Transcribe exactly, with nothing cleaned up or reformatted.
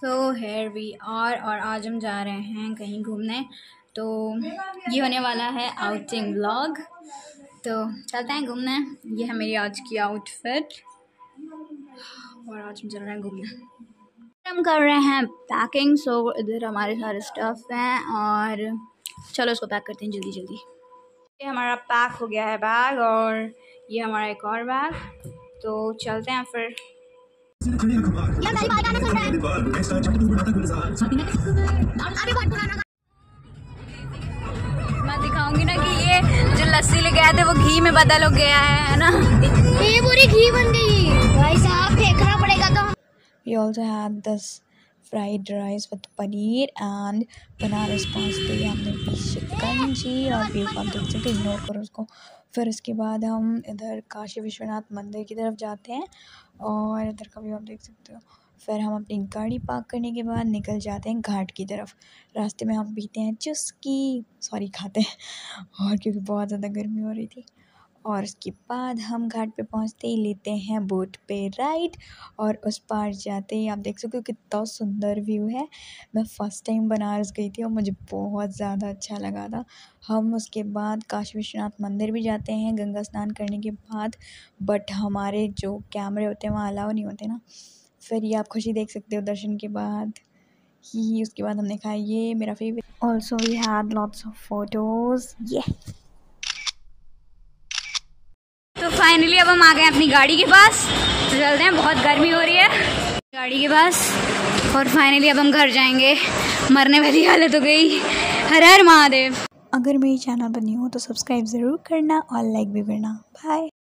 So here we are और आज हम जा रहे हैं कहीं घूमने। तो ये होने वाला है आउटिंग व्लॉग। तो चलते हैं घूमने। ये है मेरी आज की आउटफिट और आज हम चल रहे हैं घूमने। हम कर रहे हैं पैकिंग। सो इधर हमारे सारे स्टफ हैं और चलो इसको पैक करते हैं जल्दी जल्दी। ये हमारा पैक हो गया है बैग और ये हमारा एक और बैग। तो चलते हैं फिर। मैं दिखाऊंगी ना कि ये जो लस्सी लेके आए थे वो घी में बदल हो गया है ना। ये पूरी घी बन गई भाई साहब, फेंकना पड़ेगा। तो we also had this fried rice with paneer and bananas pasta। हमने पी शिकंजी और व्यू आप देख सकते हैं, इग्नोर करो उसको। फिर उसके बाद हम इधर काशी विश्वनाथ मंदिर की तरफ जाते हैं और इधर का व्यू आप देख सकते हो। फिर हम अपनी गाड़ी पार्क करने के बाद निकल जाते हैं घाट की तरफ। रास्ते में हम पीते हैं चुस्की सॉरी खाते हैं और क्योंकि बहुत ज़्यादा गर्मी हो रही थी। और उसके बाद हम घाट पे पहुंचते ही लेते हैं बोट पे राइड और उस पार जाते ही आप देख सकते हो कितना सुंदर व्यू है। मैं फ़र्स्ट टाइम बनारस गई थी और मुझे बहुत ज़्यादा अच्छा लगा था। हम उसके बाद काशी विश्वनाथ मंदिर भी जाते हैं गंगा स्नान करने के बाद, बट हमारे जो कैमरे होते हैं वहाँ अलाउ नहीं होते ना। फिर ये आप खुशी देख सकते हो दर्शन के बाद ही। उसके बाद हमने खाया ये मेरा favourite. Also we had lots of photos. ये तो फाइनली अब हम आ गए अपनी गाड़ी के पास। तो चलते हैं, बहुत गर्मी हो रही है गाड़ी के पास। और फाइनली अब हम घर जाएंगे। मरने वाली हालत हो गई। हर हर महादेव। अगर मेरी चैनल पर न्यू हो तो सब्सक्राइब ज़रूर करना और लाइक भी करना। बाय।